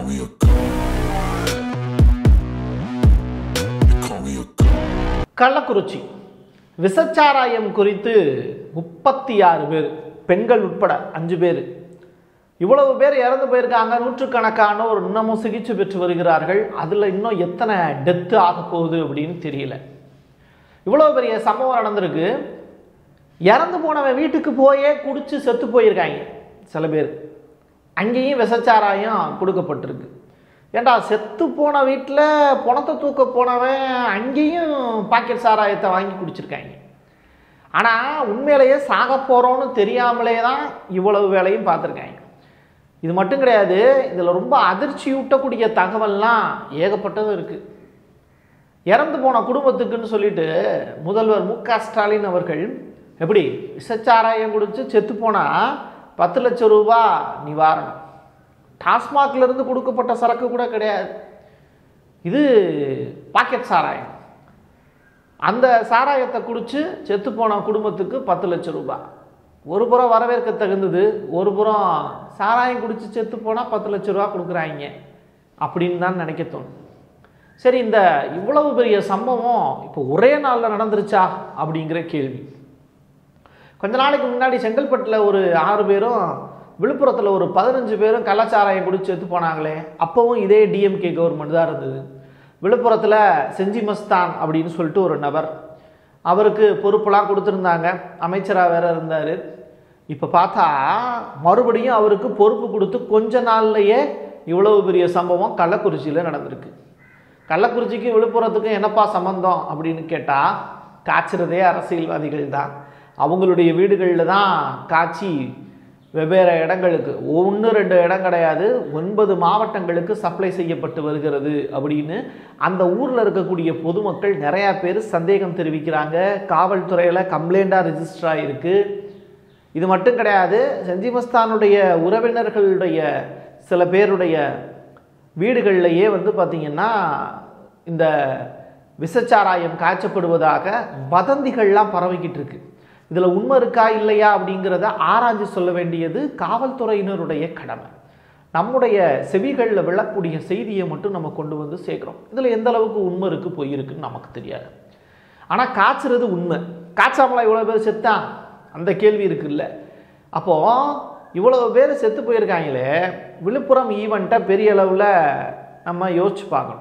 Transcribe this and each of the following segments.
கள்ளக்குறிச்சி விசச்சாராயம் குறித்து 36 பேர், பெண்கள் உட்பட 5 பேர், இவ்வளவு பேர் இறந்து போயிருக்காங்க. நூற்றுக்கணக்கானோர் இன்னமும் சிகிச்சை பெற்று வருகிறார்கள். அதில் இன்னும் எத்தனை டெத்து ஆக போகுது அப்படின்னு தெரியல. இவ்வளோ பெரிய சம்பவம் நடந்திருக்கு. இறந்து போனவன் வீட்டுக்கு போயே குடிச்சு செத்து போயிருக்காங்க சில பேர். அங்கேயும் விசச்சாராயம் கொடுக்கப்பட்டிருக்கு. ஏண்டா, செத்து போன வீட்டில் பணத்தை தூக்க போனவன் அங்கேயும் பாக்கெட் சாராயத்தை வாங்கி குடிச்சிருக்காங்க. ஆனால் உண்மையிலேயே சாக போகிறோன்னு தெரியாமலே தான் இவ்வளவு வேலையும் பார்த்துருக்காங்க. இது மட்டும் கிடையாது, இதில் ரொம்ப அதிர்ச்சியூட்டக்கூடிய தகவல்லாம் ஏகப்பட்டதும் இருக்குது. இறந்து போன குடும்பத்துக்குன்னு சொல்லிட்டு முதல்வர் மு.க. ஸ்டாலின் அவர்கள் எப்படி விசச்சாராயம் குடித்து செத்து போனால் 10 லட்சம் ரூபா நிவாரணம், டாஸ்மாக்லேருந்து கொடுக்கப்பட்ட சரக்கு கூட கிடையாது, இது பாக்கெட் சாராயம். அந்த சாராயத்தை குடித்து செத்து போன குடும்பத்துக்கு 10 லட்சம் ரூபாய். ஒரு புறம் வரவேற்க தகுந்தது, ஒரு புறம் சாராயம் குடித்து செத்து போனால் 10 லட்சம் ரூபா கொடுக்குறாங்க அப்படின்னு தான் நினைக்க தோணும். சரி, இந்த இவ்வளவு பெரிய சம்பவம் இப்போ ஒரே நாளில் நடந்துருச்சா அப்படிங்கிற கேள்வி. கொஞ்ச நாளைக்கு முன்னாடி செங்கல்பட்டில் ஒரு 6 பேரும், விழுப்புரத்தில் ஒரு 15 பேரும் கள்ளச்சாராயம் குடிச்சு செத்து போனாங்களே, அப்போவும் இதே டிஎம்கே கவர்மெண்ட் தான் இருந்தது. விழுப்புரத்தில் செஞ்சி மஸ்தான் அப்படின்னு சொல்லிட்டு ஒரு நபர், அவருக்கு பொறுப்பெல்லாம் கொடுத்துருந்தாங்க, அமைச்சராக வேற இருந்தார். இப்போ பார்த்தா மறுபடியும் அவருக்கு பொறுப்பு கொடுத்து கொஞ்ச நாள்லையே இவ்வளவு பெரிய சம்பவம் கள்ளக்குறிச்சியில் நடந்திருக்கு. கள்ளக்குறிச்சிக்கு விழுப்புரத்துக்கும் என்னப்பா சம்பந்தம் அப்படின்னு கேட்டால், காய்ச்சறதே அரசியல்வாதிகள் தான். அவங்களுடைய வீடுகளில் தான் காய்ச்சி வெவ்வேறு இடங்களுக்கு, 1-2 இடம் கிடையாது, 9 மாவட்டங்களுக்கு சப்ளை செய்யப்பட்டு வருகிறது அப்படின்னு அந்த ஊரில் இருக்கக்கூடிய பொதுமக்கள் நிறையா பேர் சந்தேகம் தெரிவிக்கிறாங்க. காவல்துறையில் கம்ப்ளைண்ட்டாக ரெஜிஸ்டர் ஆகிருக்கு. இது மட்டும் கிடையாது, செஞ்சி மஸ்தானுடைய உறவினர்களுடைய சில பேருடைய வீடுகளிலேயே பார்த்திங்கன்னா இந்த விசச்சாராயம் காய்ச்சப்படுவதாக வதந்திகள்லாம் பரவிக்கிட்டு இருக்கு. இதில் உண்மை இருக்கா இல்லையா அப்படிங்கிறத ஆராய்ச்சி சொல்ல வேண்டியது காவல்துறையினருடைய கடமை. நம்முடைய செவிகளில் விழக்கூடிய செய்தியை மட்டும் நம்ம கொண்டு வந்து சேர்க்குறோம். இதில் எந்த அளவுக்கு உண்மை இருக்குது பொய் இருக்குன்னு நமக்கு தெரியாது. ஆனால் காய்ச்சறது உண்மை. காய்ச்சாமலாம் இவ்வளோ பேர் செத்தா அந்த கேள்வி இருக்குல்ல. அப்போது இவ்வளோ பேர் செத்து போயிருக்காங்களே, விழுப்புரம் ஈவெண்ட்டை பெரிய அளவில் நம்ம யோசிச்சு பார்க்கணும்.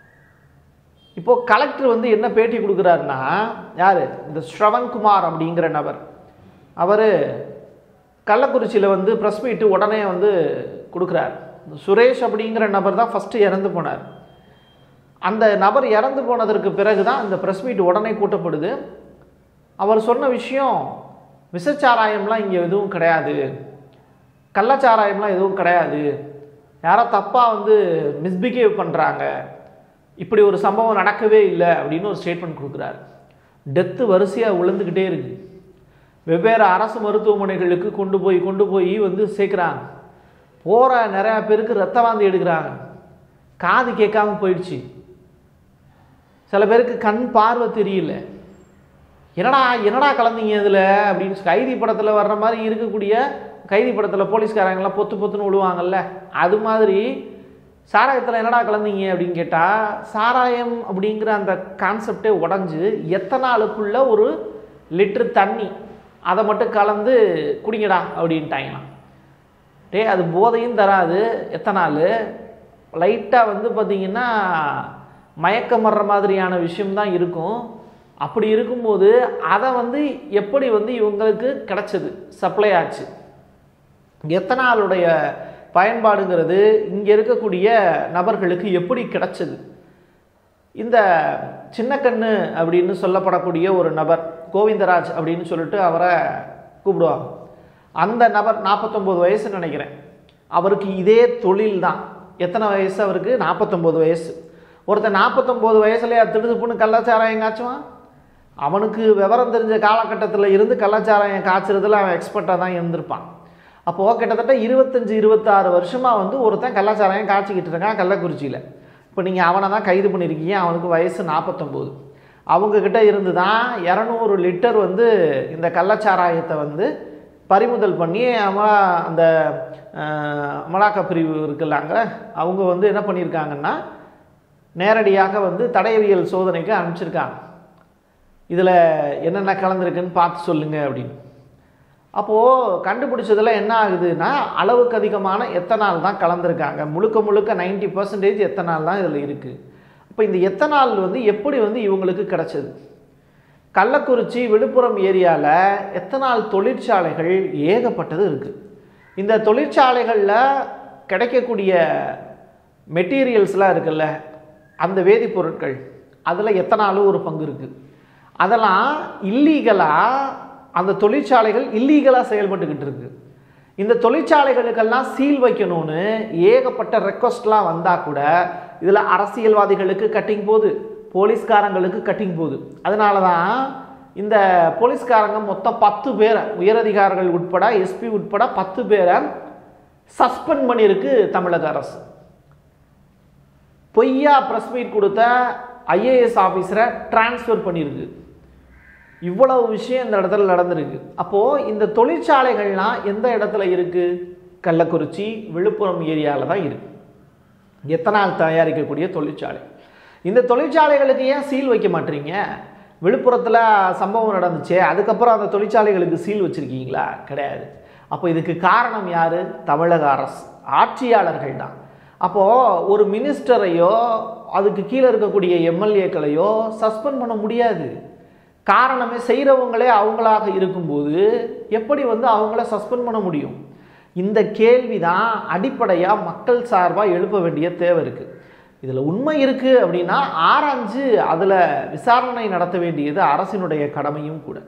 இப்போது கலெக்டர் என்ன பேட்டி கொடுக்குறாருன்னா, யார் இந்த ஸ்ரவன்குமார் அப்படிங்கிற நபர், அவர் கள்ளக்குறிச்சியில் ப்ரெஸ் மீட்டு உடனே கொடுக்குறார். சுரேஷ் அப்படிங்கிற நபர் தான் ஃபஸ்ட்டு இறந்து போனார். அந்த நபர் இறந்து போனதற்கு பிறகு தான் இந்த ப்ரெஸ் மீட் உடனே கூட்டப்படுது. அவர் சொன்ன விஷயம், விசச்சாராயம்லாம் இங்கே எதுவும் கிடையாது, கள்ளச்சாராயம்லாம் எதுவும் கிடையாது, யாரோ தப்பாக மிஸ்பிஹேவ் பண்ணுறாங்க, இப்படி ஒரு சம்பவம் நடக்கவே இல்லை அப்படின்னு ஒரு ஸ்டேட்மெண்ட் கொடுக்குறாரு. டெத்து வரிசையாக விழுந்துக்கிட்டே இருக்குது. வெவ்வேறு அரசு மருத்துவமனைகளுக்கு கொண்டு போய் சேர்க்குறாங்க. போகிற நிறையா பேருக்கு ரத்த வாந்தி எடுக்கிறாங்க, காது கேட்காம போயிடுச்சு, சில பேருக்கு கண் பார்வை தெரியல. என்னடா கலந்தீங்க இதில் அப்படின்னு கைதி படத்தில் வர்ற மாதிரி இருக்கக்கூடிய, கைதி படத்தில் போலீஸ்காரங்கெல்லாம் பொத்துன்னு விழுவாங்கல்ல, அது மாதிரி சாராயத்தில் என்னடா கலந்தீங்க அப்படின்னு கேட்டால், சாராயம் அப்படிங்கிற அந்த கான்செப்டே உடஞ்சி எத்தனாலுக்குள்ள 1 லிட்டர் தண்ணி அதை மட்டும் கலந்து குடிங்கடா அப்படின்ட்டாங்களாம். அது போதையும் தராது, எத்தனால் லைட்டாக பார்த்திங்கன்னா மயக்கம் வர்ற மாதிரியான விஷயம்தான் இருக்கும். அப்படி இருக்கும்போது அதை எப்படி இவங்களுக்கு கிடச்சது, சப்ளை ஆச்சு, எத்தனாலுடைய பயன்பாடுங்கிறது இங்கே இருக்கக்கூடிய நபர்களுக்கு எப்படி கிடச்சது? இந்த சின்னக்கண்ணு அப்படின்னு சொல்லப்படக்கூடிய ஒரு நபர், கோவிந்தராஜ் அப்படின்னு சொல்லிட்டு அவரை கூப்பிடுவாங்க. அந்த நபர் 49 வயசு நினைக்கிறேன். அவருக்கு இதே தொழில் தான். எத்தனை வயசு அவருக்கு? 49 வயசு. ஒருத்தன் 49 வயசுலேயே திடுதுப்புன்னு கள்ளச்சாராயம் காய்ச்சுவான். அவனுக்கு விவரம் தெரிஞ்ச காலகட்டத்தில் இருந்து கள்ளச்சாராயம் காய்ச்சறதுல அவன் எக்ஸ்பர்ட்டாக தான் இருந்திருப்பான். அப்போது கிட்டத்தட்ட 25-26 வருஷமாக ஒருத்தன் கள்ளச்சாராயம் காய்ச்சிக்கிட்டு இருக்கான் கள்ளக்குறிச்சியில். இப்போ நீங்கள் அவனை தான் கைது பண்ணியிருக்கீங்க, அவனுக்கு வயசு 49. அவங்கக்கிட்ட இருந்து தான் 200 லிட்டர் இந்த கள்ளச்சாராயத்தை பறிமுதல் பண்ணி அந்த அமலாக்க பிரிவு இருக்குல்லாங்க அவங்க வந்து என்ன பண்ணியிருக்காங்கன்னா நேரடியாக வந்து தடயவியல் சோதனைக்கு அனுப்பிச்சிருக்காங்க. இதில் என்னென்ன கலந்துருக்குன்னு பார்த்து சொல்லுங்கள் அப்படின்னு. அப்போது கண்டுபிடிச்சதில் என்ன ஆகுதுன்னா அளவுக்கு அதிகமான எத்தனால் தான் கலந்துருக்காங்க. முழுக்க 90% எத்தனால் தான் இதில் இருக்குது. அப்போ இந்த எத்தனால் வந்து எப்படி வந்து இவங்களுக்கு கிடச்சது? கள்ளக்குறிச்சி விழுப்புரம் ஏரியாவில் எத்தனால் தொழிற்சாலைகள் ஏகப்பட்டது இருக்குது. இந்த தொழிற்சாலைகளில் கிடைக்கக்கூடிய மெட்டீரியல்ஸ்லாம் இருக்குல்ல, அந்த வேதிப்பொருட்கள், அதில் எத்தனாலும் ஒரு பங்கு இருக்குது. அதெல்லாம் இல்லீகலாக அந்த தொழிற்சாலைகள் இல்லீகலாக செயல்பட்டுக்கிட்டு இருக்குது. இந்த தொழிற்சாலைகளுக்கெல்லாம் சீல் வைக்கணும்னு ஏகப்பட்ட ரெக்வஸ்ட்லாம் வந்தால் கூட இதில் அரசியல்வாதிகளுக்கு கட்டிங் போகுது, போலீஸ்காரங்களுக்கு கட்டிங் போகுது. அதனால தான் இந்த போலீஸ்காரங்க மொத்தம் 10 பேரை, உயரதிகாரிகள் உட்பட எஸ்பி உட்பட 10 பேரை சஸ்பெண்ட் பண்ணியிருக்கு தமிழக அரசு. பொய்யா ப்ரெஸ் மீட் கொடுத்த ஐஏஎஸ் ஆஃபீஸரை டிரான்ஸ்ஃபர் பண்ணியிருக்கு. இவ்வளவு விஷயம் இந்த இடத்துல நடந்திருக்கு. அப்போது இந்த தொழிற்சாலைகள்லாம் எந்த இடத்துல இருக்குது? கள்ளக்குறிச்சி விழுப்புரம் ஏரியாவில் தான் இருக்குது எத்தனால் தயாரிக்கக்கூடிய தொழிற்சாலை. இந்த தொழிற்சாலைகளுக்கு ஏன் சீல் வைக்க மாட்டீங்க? விழுப்புரத்தில் சம்பவம் நடந்துச்சே, அதுக்கப்புறம் அந்த தொழிற்சாலைகளுக்கு சீல் வச்சுருக்கீங்களா? கிடையாது. அப்போ இதுக்கு காரணம் யார்? தமிழக அரசு, ஆட்சியாளர்கள் தான். அப்போது ஒரு மினிஸ்டரையோ அதுக்கு கீழே இருக்கக்கூடிய எம்எல்ஏக்களையோ சஸ்பெண்ட் பண்ண முடியாது. காரணமே செய்கிறவங்களே அவங்களாக இருக்கும்போது எப்படி வந்து அவங்கள சஸ்பெண்ட் பண்ண முடியும்? இந்த கேள்வி தான் அடிப்படையாக மக்கள் சார்பாக எழுப்ப வேண்டிய தேவை இருக்குது. இதில் உண்மை இருக்குது அப்படின்னா ஆராய்ஞ்சு அதில் விசாரணை நடத்த வேண்டியது அரசினுடைய கடமையும் கூட.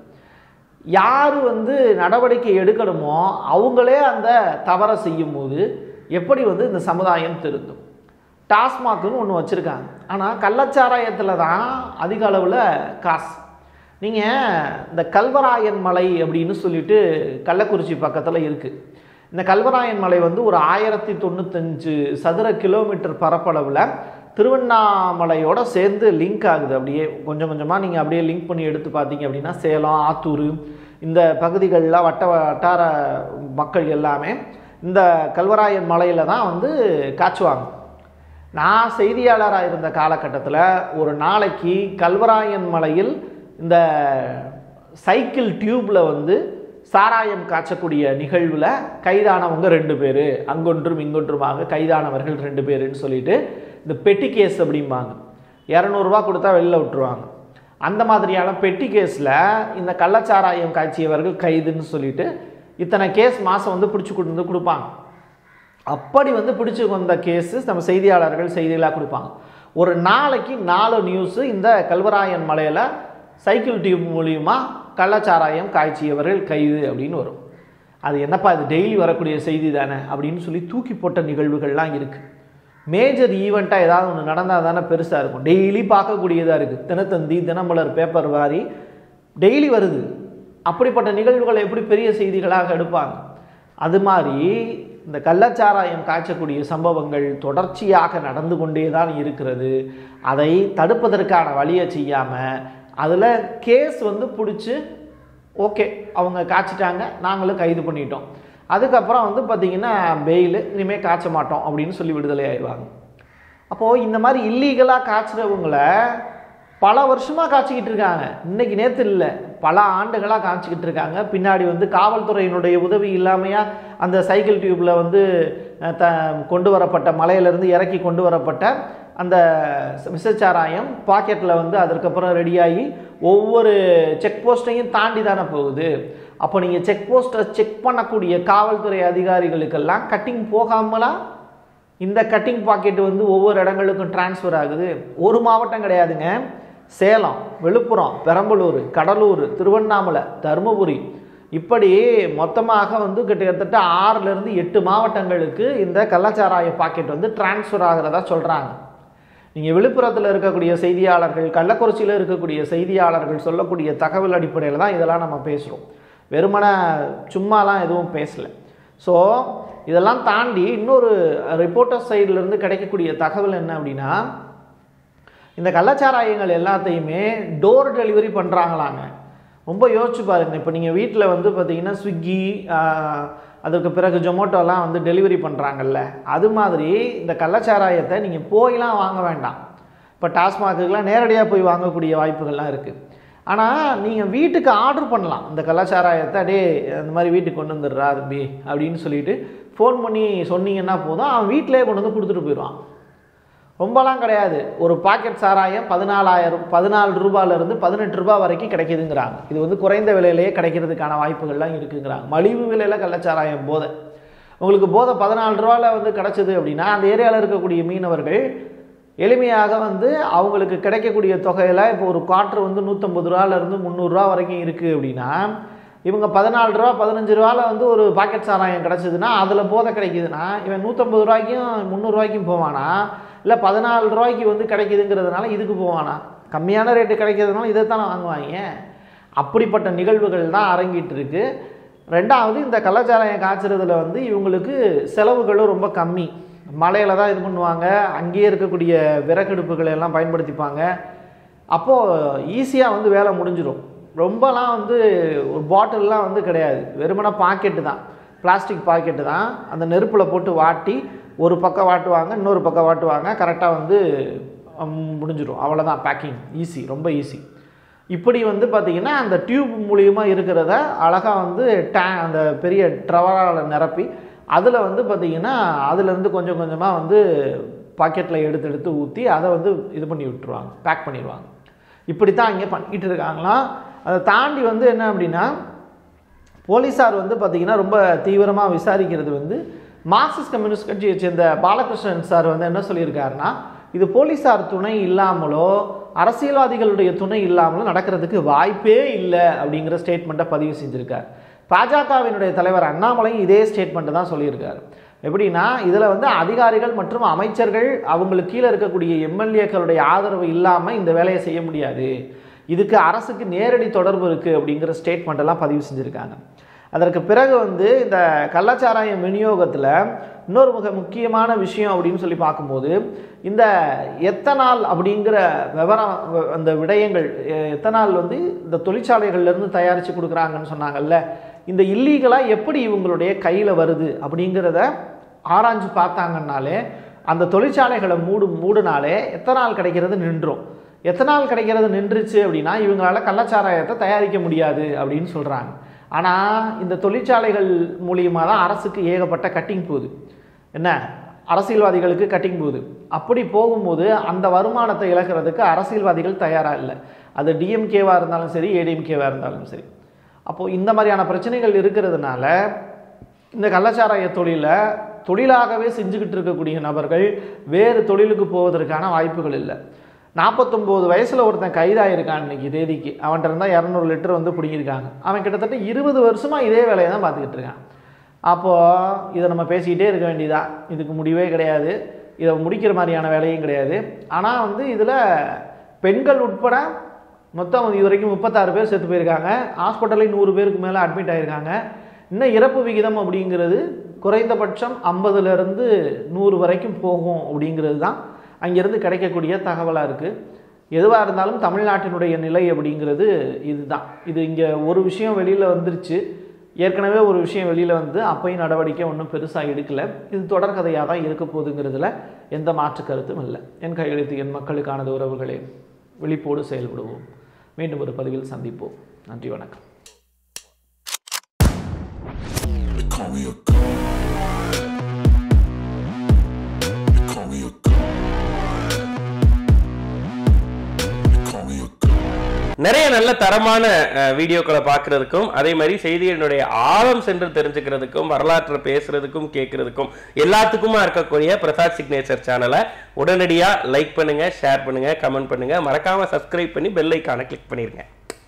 யார் வந்து நடவடிக்கை எடுக்கணுமோ அவங்களே அந்த தவறை செய்யும் போது எப்படி வந்து இந்த சமுதாயம் திருந்தும்? டாஸ்மாக்குன்னு ஒன்று வச்சுருக்காங்க, ஆனால் கள்ளச்சாராயத்தில் தான் அதிக அளவில் காசு. நீங்கள் இந்த கல்வராயன் மலை அப்படின்னு சொல்லிட்டு கள்ளக்குறிச்சி பக்கத்தில் இருக்குது. இந்த கல்வராயன் மலை வந்து ஒரு 1095 சதுர கிலோமீட்டர் பரப்பளவில் திருவண்ணாமலையோடு சேர்ந்து லிங்க் ஆகுது. அப்படியே கொஞ்சம் கொஞ்சமாக நீங்கள் அப்படியே லிங்க் பண்ணி எடுத்து பார்த்தீங்க அப்படின்னா சேலம், ஆத்தூர் இந்த பகுதிகளில் வட்டார மக்கள் எல்லாமே இந்த கல்வராயன் மலையில் தான் வந்து காய்ச்சுவாங்க. நான் செய்தியாளராக இருந்த காலகட்டத்தில் ஒரு நாளைக்கு கல்வராயன் மலையில் இந்த சைக்கிள் டியூப்பில் வந்து சாராயம் காய்ச்சக்கூடிய நிகழ்வில் கைதானவங்க 2 பேர், அங்கொன்றும் இங்கொன்றுமாக கைதானவர்கள் 2 பேருன்னு சொல்லிட்டு இந்த பெட்டி கேஸ் அப்படிம்பாங்க. 200 ரூபா கொடுத்தா வெளில விட்டுருவாங்க. அந்த மாதிரியான பெட்டி கேஸில் இந்த கள்ளச்சாராயம் காய்ச்சியவர்கள் கைதுன்னு சொல்லிட்டு இத்தனை கேஸ் மாதம் வந்து பிடிச்சி கொண்டு வந்து கொடுப்பாங்க. அப்படி வந்து பிடிச்சி வந்த கேஸு நம்ம செய்தியாளர்கள் செய்திகளாக கொடுப்பாங்க. ஒரு நாளைக்கு 4 நியூஸு இந்த கல்வராயன் மலையில் சைக்கிள் டியூப் மூலியமாக கள்ளச்சாராயம் காய்ச்சியவர்கள் கைது அப்படின்னு வரும். அது என்னப்பா இது டெய்லி வரக்கூடிய செய்தி தானே அப்படின்னு சொல்லி தூக்கி போட்ட நிகழ்வுகள்லாம் இருக்குது. மேஜர் ஈவெண்ட்டாக ஏதாவது ஒன்று நடந்தால் தானே பெருசாக இருக்கும். டெய்லி பார்க்கக்கூடியதாக இருக்குது. தினத்தந்தி, தினமலர் பேப்பர் வாரி டெய்லி வருது. அப்படிப்பட்ட நிகழ்வுகளை எப்படி பெரிய செய்திகளாக எடுப்பாங்க? அது மாதிரி இந்த கள்ளச்சாராயம் காய்ச்சக்கூடிய சம்பவங்கள் தொடர்ச்சியாக நடந்து கொண்டே தான் இருக்கிறது. அதை தடுப்பதற்கான வழியை செய்யாமல் அதில் கேஸ் வந்து பிடிச்சி ஓகே அவங்க காய்ச்சிட்டாங்க, நாங்களும் கைது பண்ணிட்டோம், அதுக்கப்புறம் வந்து பார்த்திங்கன்னா பெயில், இனிமேல் காய்ச்ச மாட்டோம் அப்படின்னு சொல்லி விடுதலை ஆயிடுவாங்க. அப்போது இந்த மாதிரி இல்லீகலாக காய்ச்சுறவங்களை பல வருஷமாக காய்ச்சிக்கிட்டு இருக்காங்க. இன்றைக்கி நேற்று இல்லை, பல ஆண்டுகளாக காய்ச்சிக்கிட்டு இருக்காங்க. பின்னாடி வந்து காவல்துறையினுடைய உதவி இல்லாமையா அந்த சைக்கிள் டியூப்பில் வந்து கொண்டு வரப்பட்ட மலையிலேருந்து இறக்கி கொண்டு வரப்பட்ட அந்த விஷச்சாராயம் பாக்கெட்டில் வந்து அதற்கப்புறம் ரெடியாகி ஒவ்வொரு செக் போஸ்ட்டையும் தாண்டி தானே போகுது. அப்போ நீங்கள் செக் போஸ்ட்டை செக் பண்ணக்கூடிய காவல்துறை அதிகாரிகளுக்கெல்லாம் கட்டிங் போகாமலாம் இந்த கட்டிங் பாக்கெட்டு வந்து ஒவ்வொரு இடங்களுக்கும் டிரான்ஸ்ஃபர் ஆகுது. ஒரு மாவட்டம் கிடையாதுங்க, சேலம், விழுப்புரம், பெரம்பலூர், கடலூர், திருவண்ணாமலை, தருமபுரி, இப்படி மொத்தமாக வந்து கிட்டத்தட்ட 6லேருந்து 8 மாவட்டங்களுக்கு இந்த கள்ளச்சாராய பாக்கெட் வந்து டிரான்ஸ்ஃபர் ஆகிறதா சொல்கிறாங்க. நீங்கள் விழுப்புரத்தில் இருக்கக்கூடிய செய்தியாளர்கள், கள்ளக்குறிச்சியில் இருக்கக்கூடிய செய்தியாளர்கள் சொல்லக்கூடிய தகவல் அடிப்படையில் தான் இதெல்லாம் நம்ம பேசுகிறோம். வெறுமன சும்மாலாம் எதுவும் பேசலை. ஸோ இதெல்லாம் தாண்டி இன்னொரு ரிப்போர்ட்டர் சைட்லேருந்து கிடைக்கக்கூடிய தகவல் என்ன அப்படின்னா, இந்த கள்ளச்சாராயங்கள் எல்லாத்தையுமே டோர் டெலிவரி பண்ணுறாங்களாங்க. ரொம்ப யோசிச்சு பாருங்கள். இப்போ நீங்கள் வீட்டில் வந்து பார்த்தீங்கன்னா ஸ்விக்கி, அதுக்கு பிறகு ஜொமேட்டோலாம் வந்து டெலிவரி பண்ணுறாங்கல்ல, அது மாதிரி இந்த கள்ளச்சாராயத்தை நீங்கள் போயெலாம் வாங்க வேண்டாம். இப்போ டாஸ்மாகுக்கெலாம் நேரடியாக போய் வாங்கக்கூடிய வாய்ப்புகள்லாம் இருக்குது. ஆனால் நீங்கள் வீட்டுக்கு ஆர்டர் பண்ணலாம் இந்த கள்ளச்சாராயத்தை. டே அந்த மாதிரி வீட்டுக்கு கொண்டு வந்துடுறா தம்பி அப்படின்னு சொல்லிட்டு ஃபோன் பண்ணி சொன்னீங்கன்னா போதும், அவன் வீட்டிலே கொண்டு வந்து கொடுத்துட்டு போயிடுவான். ரொம்பலாம் கிடையாது. ஒரு பாக்கெட் சாராயம் 14 ரூபாயிலிருந்து 18 ரூபா வரைக்கும் கிடைக்கிதுங்கிறாங்க. இது வந்து குறைந்த விலையிலேயே கிடைக்கிறதுக்கான வாய்ப்புகள்லாம் இருக்குங்கிறாங்க. மலிவு விலையில் கள்ளச்சாராயம் போதை. உங்களுக்கு போதை 14 ரூபாயில் வந்து கிடச்சிது அப்படின்னா அந்த ஏரியாவில் இருக்கக்கூடிய மீனவர்கள் எளிமையாக வந்து அவங்களுக்கு கிடைக்கக்கூடிய தொகையில் இப்போ ஒரு குவார்ட்ரு வந்து 150 ரூபாயிலிருந்து 300 ரூபா வரைக்கும் இருக்குது அப்படின்னா இவங்க 14 ரூபா 15 ரூபாயில் வந்து ஒரு பாக்கெட் சாராயம் கிடச்சிதுன்னா அதில் போதை கிடைக்குதுன்னா இவன் 150 ரூபாய்க்கும் 300 ரூபாய்க்கும் போவானா, இல்லை 14 ரூபாய்க்கு வந்து கிடைக்குதுங்கிறதுனால இதுக்கு போவானா? கம்மியான ரேட்டு கிடைக்கிறதுனால இதை தானே வாங்குவாங்க. அப்படிப்பட்ட நிகழ்வுகள் தான் அரங்கிட்டு இருக்கு. ரெண்டாவது, இந்த கள்ளச்சாராயம் காய்ச்சறதுல வந்து இவங்களுக்கு செலவுகளும் ரொம்ப கம்மி. மலையில் தான் இது பண்ணுவாங்க, அங்கேயே இருக்கக்கூடிய விறகடுப்புகளை எல்லாம் பயன்படுத்திப்பாங்க. அப்போது ஈஸியாக வந்து வேலை முடிஞ்சிடும். ரொம்பலாம் வந்து ஒரு பாட்டில்லாம் வந்து கிடையாது, வெறுமனா பாக்கெட்டு தான், பிளாஸ்டிக் பாக்கெட்டு தான். அந்த நெருப்பில் போட்டு வாட்டி ஒரு பக்கம் வாட்டுவாங்க, இன்னொரு பக்கம் வாட்டுவாங்க, கரெக்டாக வந்து முடிஞ்சிடும். அவ்வளோதான், பேக்கிங் ஈஸி, ரொம்ப ஈஸி. இப்படி வந்து பார்த்திங்கன்னா அந்த டியூப் மூலியமாக இருக்கிறத அழகாக வந்து அந்த பெரிய ட்ரவரால் நிரப்பி அதில் வந்து பார்த்திங்கன்னா அதுலேருந்து கொஞ்சம் கொஞ்சமாக வந்து பாக்கெட்டில் எடுத்து ஊற்றி அதை வந்து இது பண்ணி விட்டுருவாங்க, பேக் பண்ணிடுவாங்க. இப்படி தான் இங்கே பண்ணிக்கிட்டு இருக்காங்களாம். அதை தாண்டி வந்து என்ன அப்படின்னா போலீஸார் வந்து பார்த்திங்கன்னா ரொம்ப தீவிரமாக விசாரிக்கிறது வந்து மார்க்சிஸ்ட் கம்யூனிஸ்ட் கட்சியை சேர்ந்த பாலகிருஷ்ணன் சார் வந்து என்ன சொல்லியிருக்காருன்னா, இது போலீஸார் துணை இல்லாமலோ அரசியல்வாதிகளுடைய துணை இல்லாமலோ நடக்கிறதுக்கு வாய்ப்பே இல்லை அப்படிங்கிற ஸ்டேட்மெண்ட்டை பதிவு செஞ்சுருக்கார். பாஜகவினுடைய தலைவர் அண்ணாமலையும் இதே ஸ்டேட்மெண்ட்டை தான் சொல்லியிருக்காரு. எப்படின்னா இதில் வந்து அதிகாரிகள் மற்றும் அமைச்சர்கள் அவங்களுக்கு கீழே இருக்கக்கூடிய எம்எல்ஏக்களுடைய ஆதரவு இல்லாமல் இந்த வேலையை செய்ய முடியாது, இதுக்கு அரசுக்கு நேரடி தொடர்பு இருக்குது அப்படிங்கிற ஸ்டேட்மெண்ட்டெல்லாம் பதிவு செஞ்சுருக்காங்க. அதற்கு பிறகு வந்து இந்த கள்ளச்சாராயம் விநியோகத்தில் இன்னொரு மிக முக்கியமான விஷயம் அப்படின்னு சொல்லி பார்க்கும்போது இந்த எத்தனால் அப்படிங்கிற விவரம், அந்த விடயங்கள், எத்தனால் வந்து இந்த தொழிற்சாலைகள்லேருந்து தயாரித்து கொடுக்குறாங்கன்னு சொன்னாங்கல்ல, இந்த இல்லீகலாக எப்படி இவங்களுடைய கையில் வருது அப்படிங்கிறத ஆராய்ஞ்சு பார்த்தாங்கன்னாலே அந்த தொழிற்சாலைகளை மூடுனாலே எத்தனால் கிடைக்கிறது நின்றும். எத்தனால் கிடைக்கிறது நின்றுச்சு அப்படின்னா இவங்களால கள்ளச்சாராயத்தை தயாரிக்க முடியாது அப்படின்னு சொல்கிறாங்க. ஆனால் இந்த தொழிற்சாலைகள் மூலியமாக தான் அரசுக்கு ஏகப்பட்ட கட்டிங் போகுது, என்ன அரசியல்வாதிகளுக்கு கட்டிங் போகுது. அப்படி போகும்போது அந்த வருமானத்தை இழக்கிறதுக்கு அரசியல்வாதிகள் தயாராக இல்லை. அது டிஎம்கேவாக இருந்தாலும் சரி, ஏடிஎம்கேவாக இருந்தாலும் சரி. அப்போது இந்த மாதிரியான பிரச்சனைகள் இருக்கிறதுனால இந்த கள்ளச்சாராய தொழிலாகவே செஞ்சுக்கிட்டு இருக்கக்கூடிய நபர்கள் வேறு தொழிலுக்கு போவதற்கான வாய்ப்புகள் இல்லை. 49 வயசில் ஒருத்தன் கைதாகிருக்கான் இன்றைக்கி தேதிக்கு. அவன்கிட்ட இருந்தால் 200 லிட்டர் வந்து பிடிங்கிருக்காங்க. அவன் கிட்டத்தட்ட 20 வருஷமாக இதே வேலையை தான் பார்த்துக்கிட்டு இருக்கான். அப்போது இதை நம்ம பேசிக்கிட்டே இருக்க வேண்டியதா, இதுக்கு முடிவே கிடையாது, இதை முடிக்கிற மாதிரியான வேலையும் கிடையாது. ஆனால் வந்து இதில் பெண்கள் உட்பட மொத்தம் இது வரைக்கும் 36 பேர் செத்து போயிருக்காங்க. ஹாஸ்பிட்டலில் 100 பேருக்கு மேலே அட்மிட் ஆகியிருக்காங்க. இன்னும் இறப்பு விகிதம் அப்படிங்கிறது குறைந்தபட்சம் 50லேருந்து 100 வரைக்கும் போகும் அப்படிங்கிறது தான் அங்கேருந்து கிடைக்கக்கூடிய தகவலாக இருக்குது. எதுவாக இருந்தாலும் தமிழ்நாட்டினுடைய நிலை அப்படிங்கிறது இதுதான். இது இங்கே ஒரு விஷயம் வெளியில் வந்துருச்சு, ஏற்கனவே ஒரு விஷயம் வெளியில் வந்து அப்பையும் நடவடிக்கை ஒன்றும் பெருசாக எடுக்கலை. இது தொடர்கதையாக தான் இருக்க போகுதுங்கிறதுல எந்த மாற்று கருத்தும் இல்லை. என் கையெழுத்து என் மக்களுக்கானது உறவுகளே, விழிப்போடு செயல்படுவோம். மீண்டும் ஒரு பதிவில் சந்திப்போம். நன்றி, வணக்கம். நிறைய நல்ல தரமான வீடியோக்களை பார்க்கறதுக்கும், அதே மாதிரி செய்திகளினுடைய ஆழம் சென்று தெரிஞ்சுக்கிறதுக்கும், வரலாற்றை பேசுறதுக்கும் கேட்கறதுக்கும் எல்லாத்துக்குமா இருக்கக்கூடிய பிரசாத் சிக்னேச்சர் சேனலை உடனடியாக லைக் பண்ணுங்க, ஷேர் பண்ணுங்க, கமெண்ட் பண்ணுங்க, மறக்காம சப்ஸ்கிரைப் பண்ணி பெல் ஐக்கானை கிளிக் பண்ணிருங்க.